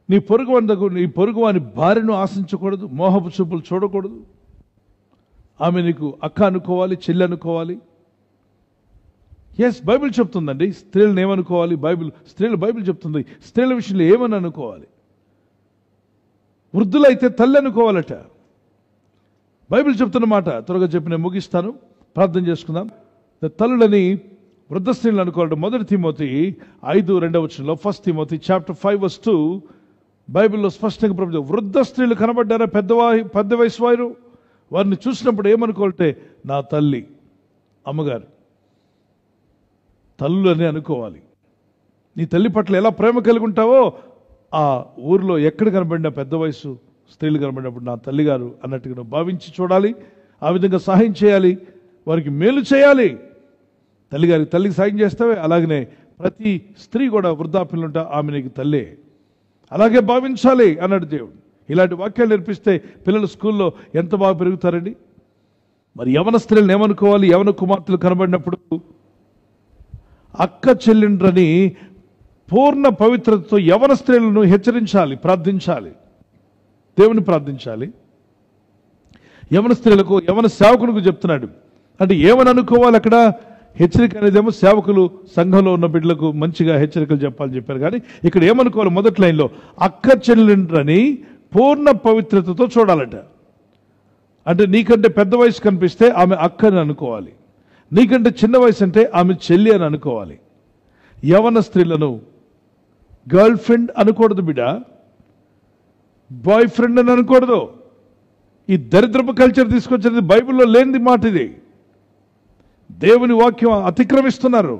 నీ పొరుగు వాని భార్యను ఆశించకూడదు, మోహపు చూపులు చూడకూడదు. ఆమె నీకు అక్క అనుకోవాలి, చెల్లి అనుకోవాలి. ఎస్, బైబిల్ చెప్తుందండి స్త్రీలను ఏమనుకోవాలి. బైబిల్ చెప్తుంది స్త్రీల విషయంలో ఏమని అనుకోవాలి. వృద్ధులైతే తల్లి అనుకోవాలట. బైబిల్ చెప్తున్న మాట త్వరగా చెప్పి నేను ముగిస్తాను, ప్రార్థన చేసుకుందాం. తల్లులని వృద్ధ స్త్రీలను అనుకోవాలంటే 1 తిమోతి 5:2 1 తిమోతి చాప్టర్ 5:2 బైబిల్లో స్పష్టంగా ప్రపంచం వృద్ధ స్త్రీలు కనబడ్డారా, పెద్ద వయసు వారు. వారిని చూసినప్పుడు ఏమనుకోవాలంటే నా తల్లి, అమ్మగారు, తల్లు అని అనుకోవాలి. నీ తల్లి పట్ల ఎలా ప్రేమ కలిగి ఉంటావో ఆ ఊరిలో ఎక్కడ కనబడిన పెద్ద వయసు స్త్రీలు కనబడినప్పుడు నా తల్లిగారు అన్నట్టుగా నువ్వు భావించి చూడాలి. ఆ విధంగా సహాయం చేయాలి, వారికి మేలు చేయాలి. తల్లికి సహాయం చేస్తావే, అలాగనే ప్రతి స్త్రీ కూడా వృద్ధాప్యంలో ఉంటా ఆమె నీకు తల్లే, అలాగే భావించాలి అన్నాడు దేవుడు. ఇలాంటి వాక్యాలు నేర్పిస్తే పిల్లలు స్కూల్లో ఎంత బాగా పెరుగుతారండి. మరి యవన స్త్రీలను ఏమనుకోవాలి. యవన కుమార్తెలు కనబడినప్పుడు అక్క చెల్లెండ్రని పూర్ణ పవిత్రతతో యవన స్త్రీలను హెచ్చరించాలి, ప్రార్థించాలి, దేవుని ప్రార్థించాలి. యవన స్త్రీలకు, యవన సేవకులకు చెప్తున్నాడు. అంటే ఏమని అనుకోవాలి అక్కడ. హెచ్చరిక అనేదేమో సేవకులు సంఘంలో ఉన్న బిడ్డలకు మంచిగా హెచ్చరికలు చెప్పాలని చెప్పారు. కానీ ఇక్కడ ఏమనుకోవాలి, మొదటి లైన్లో అక్క చెల్లెండ్రని పూర్ణ పవిత్రతతో చూడాలట. అంటే నీకంటే పెద్ద వయసు కనిపిస్తే ఆమె అక్క అని అనుకోవాలి, నీకంటే చిన్న వయసు అంటే ఆమె చెల్లి అని అనుకోవాలి. యవన స్త్రీలను గర్ల్ ఫ్రెండ్ అనకూడదు బిడ్డ, బాయ్ ఫ్రెండ్ అని అనకూడదు. ఈ దరిద్రపు కల్చర్ తీసుకొచ్చేది బైబిల్లో లేనిది మాట. ఇది దేవుని వాక్యం అతిక్రమిస్తున్నారు.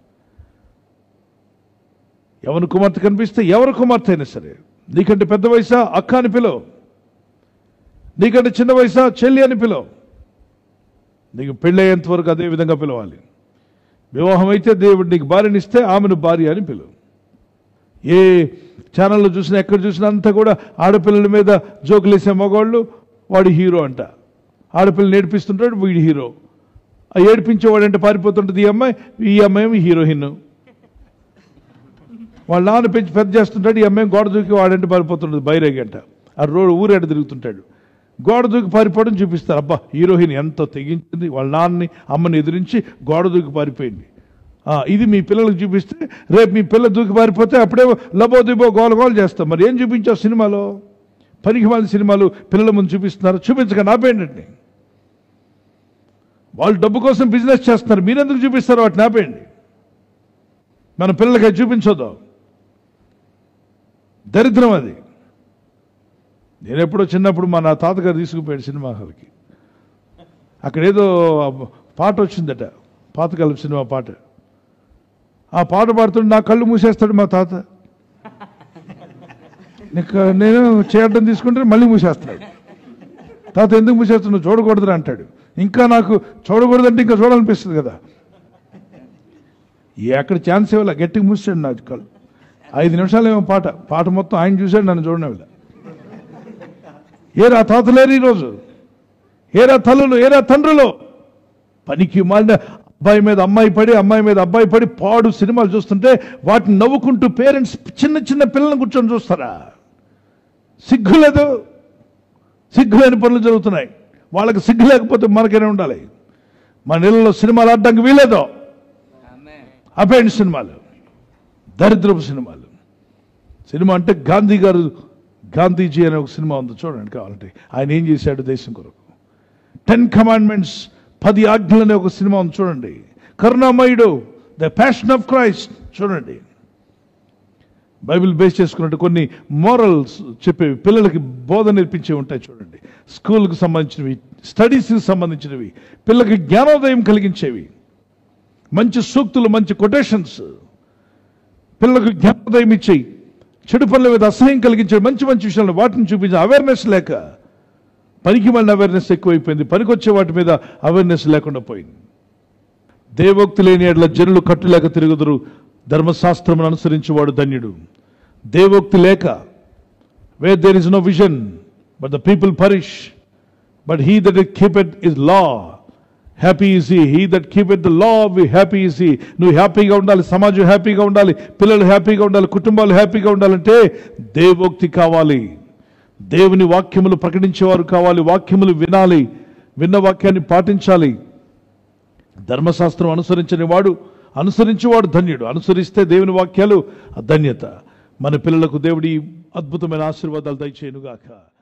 యవన కుమార్తె కనిపిస్తే ఎవరి కుమార్తె అయినా సరే నీకంటే పెద్ద వయసా అక్క అని పిలువు, నీకంటే చిన్న వయసా చెల్లి అని పిలువు. నీకు పెళ్ళయ్యేంత వరకు అదే విధంగా పిలవాలి. వివాహం అయితే దేవుడు నీకు భార్యనిస్తే ఆమెను భార్య అని పిలువు. ఏ ఛానల్లో చూసినా ఎక్కడ చూసినా అంతా కూడా ఆడపిల్లల మీద జోకులు వేసే మగవాళ్ళు వాడు హీరో అంట, ఆడపిల్లలు నేర్పిస్తుంటాడు వీడి హీరో, ఆ ఏడిపించేవాడంటే పారిపోతుంటుంది ఈ అమ్మాయి హీరోయిన్. వాళ్ళ నాన్న పెంచి పెద్ద చేస్తుంటాడు, ఈ అమ్మాయి గోడ దూకి వాడంటే పారిపోతుంటుంది బైరేగంట. ఆ ఊరేట తిరుగుతుంటాడు, గోడ దూకి పారిపోవడం చూపిస్తారు. అబ్బా హీరోయిన్ ఎంతో తెగించింది, వాళ్ళ నాన్నని అమ్మని ఎదిరించి గోడ దూకి పారిపోయింది. ఇది మీ పిల్లలకు చూపిస్తే రేపు మీ పిల్ల దూకి పారిపోతే అప్పుడే లబో దిబో గోలగోలు చేస్తాం. మరి ఏం చూపించావు సినిమాలో? పనికిమాలిన సినిమాలు పిల్లల ముందు చూపిస్తున్నారు, చూపించకండి, ఆపేయండి. వాళ్ళు డబ్బు కోసం బిజినెస్ చేస్తున్నారు, మీరెందుకు చూపిస్తారు? వాటిని ఆపేయండి. మన పిల్లలకి చూపించొద్దు, దరిద్రం అది. నేను ఎప్పుడో చిన్నప్పుడు మా నా తాతగారు తీసుకుపోయాడు సినిమా హాల్కి. అక్కడ ఏదో పాట వచ్చిందట, పాతకాలం సినిమా పాట. ఆ పాట పాడుతుంటే నా కళ్ళు మూసేస్తాడు మా తాత. నేను చేయడం తీసుకుంటే మళ్ళీ మూసేస్తాడు. తాత ఎందుకు మూసేస్తాడు, నువ్వు చూడకూడదురా అంటాడు. ఇంకా నాకు చూడకూడదంటే ఇంకా చూడాలనిపిస్తుంది కదా. ఎక్కడ ఛాన్స్ ఇవ్వాల, గట్టిగా మూసాడు నాకు కళ్ళు. 5 నిమిషాలు ఏమో పాట మొత్తం ఆయన చూశాడు, నన్ను చూడడం. ఏరా తాతలేరు ఈరోజు, ఏరా తల్లులు, ఏరా తండ్రులు. పనికి మాలిన అబ్బాయి మీద అమ్మాయి పడి, అమ్మాయి మీద అబ్బాయి పడి పాడు సినిమాలు చూస్తుంటే వాటిని నవ్వుకుంటూ పేరెంట్స్ చిన్న పిల్లలను కూర్చొని చూస్తారా? సిగ్గు లేదు, సిగ్గు లేని పనులు జరుగుతున్నాయి. వాళ్ళకి సిగ్గు లేకపోతే మనకైనా ఉండాలి. మన ఇళ్ళలో సినిమాలు ఆడడానికి వీలేదో అపేండి. సినిమాలు దరిద్రపు సినిమాలు. సినిమా అంటే గాంధీజీ అనే ఒక సినిమా ఉంది, చూడండి కావాలంటే. ఆయన ఏం చేశాడు దేశం కొరకు. 10 కమాండ్మెంట్స్, 10 ఆజ్ఞలు అనే ఒక సినిమా ఉంది, చూడండి. Karunamayudu, the passion of Christ, చూడండి. బైబిల్ బేస్ చేసుకున్నట్టు కొన్ని మోరల్స్ చెప్పేవి, పిల్లలకి బోధ నేర్పించేవి ఉంటాయి, చూడండి. స్కూల్కి సంబంధించినవి, స్టడీస్కి సంబంధించినవి, పిల్లలకి జ్ఞానోదయం కలిగించేవి, మంచి సూక్తులు, మంచి కొటేషన్స్, పిల్లలకు జ్ఞానోదయం ఇచ్చేయి, చెడు పనుల మీద అసహ్యం కలిగించే మంచి విషయాలను వాటిని చూపించే అవేర్నెస్ లేక పనికి మళ్ళీ అవేర్నెస్ ఎక్కువైపోయింది. పనికొచ్చే వాటి మీద అవేర్నెస్ లేకుండా పోయింది. దేవోక్తి లేని ఎడల జనులు కట్టులేక తిరుగుదురు, ధర్మశాస్త్రమును అనుసరించేవాడు ధన్యుడు. దేవోక్తి లేక, where there is no vision but the people perish, but he that keepeth his law happy is he that keepeth the law of happy is he. నువ్వు హ్యాపీగా ఉండాలి, సమాజం హ్యాపీగా ఉండాలి, పిల్లలు హ్యాపీగా ఉండాలి, కుటుంబాలు హ్యాపీగా ఉండాలంటే దేవోక్తి కావాలి, దేవుని వాక్యములు ప్రకటించేవారు కావాలి, వాక్యములు వినాలి, విన్న వాక్యాన్ని పాటించాలి. ధర్మశాస్త్రం అనుసరించేవాడు ధన్యుడు. అనుసరిస్తే దేవుని వాక్యాలు ధన్యత. మన పిల్లలకు దేవుడి అద్భుతమైన ఆశీర్వాదాలు దయచేయునుగాక.